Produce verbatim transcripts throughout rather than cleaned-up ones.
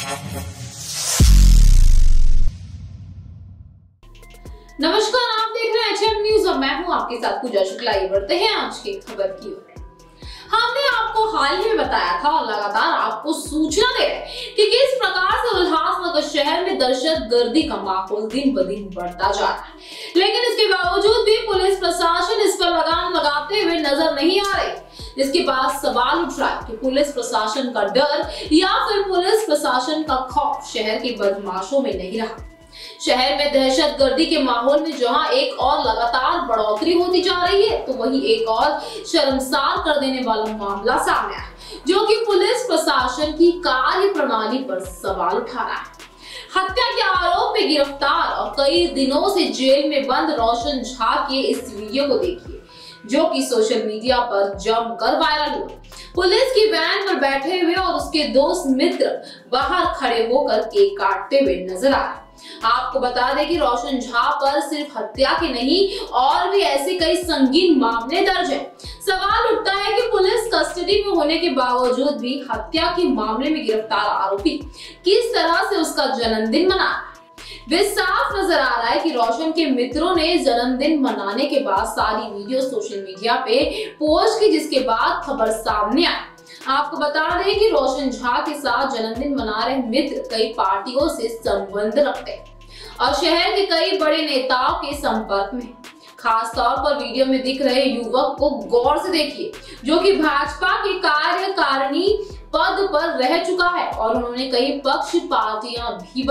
नमस्कार, आप देख रहे हैं एच एम न्यूज और मैं हूं आपके साथ पूजा शुक्ला। ये बढ़ते हैं आज की खबर की ओर। हमने आपको हाल ही में बताया था और लगातार आपको सूचना दे रहे कि किस प्रकार से उल्लासनगर शहर में दहशतगर्दी का माहौल दिन ब दिन बढ़ता जा रहा है, लेकिन इसके बावजूद भी पुलिस प्रशासन इस पर लगाम लगाते हुए नजर नहीं आ रही। जिसके बाद सवाल उठ रहा है कि पुलिस प्रशासन का डर या फिर पुलिस प्रशासन का खौफ शहर के बदमाशों में नहीं रहा। शहर में दहशतगर्दी के माहौल में जहां एक और लगातार बढ़ोतरी होती जा रही है, तो वहीं एक और शर्मसार कर देने वाला मामला सामने आया, जो कि पुलिस प्रशासन की कार्य प्रणाली पर सवाल उठा रहा है। हत्या के आरोप में गिरफ्तार और कई दिनों से जेल में बंद रोशन झा के इस वीडियो को देखिए, जो कि सोशल मीडिया पर जमकर वायरल हुआ। पुलिस की वैन पर बैठे हुए और उसके दोस्त मित्र बाहर खड़े होकर केक काटते हुए नजर आ रहे। आपको बता दें कि रोशन झा पर सिर्फ हत्या के नहीं और भी ऐसे कई संगीन मामले दर्ज हैं। सवाल उठता है कि पुलिस कस्टडी में होने के बावजूद भी हत्या के मामले में गिरफ्तार आरोपी किस तरह से उसका जन्मदिन मना रहा है। वे साफ नजर आ रहा है कि रोशन के मित्रों ने जन्मदिन मनाने के बाद सारी वीडियो सोशल मीडिया पे पोस्ट की, जिसके बाद खबर सामने आई। आपको बता दें कि रोशन झा के साथ जन्मदिन मना रहे मित्र कई पार्टियों से संबंध रखते हैं और शहर के कई बड़े नेताओं के संपर्क में। खास तौर पर वीडियो में दिख रहे युवक को गौर से देखिए, जो कि भाजपा के कार्यकारिणी पद पर रह चुका है और उन्होंने कई पक्ष पार्टियां भी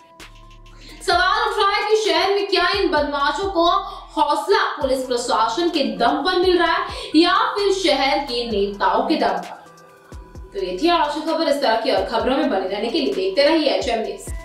बदली। सवाल उठ रहा है कि शहर में क्या इन बदमाशों को हौसला पुलिस प्रशासन के दम पर मिल रहा है या फिर शहर के नेताओं के दम पर। तो ये थी आज की खबर। इस तरह की और खबरों में बने रहने के लिए देखते रहिए एच एम न्यूज।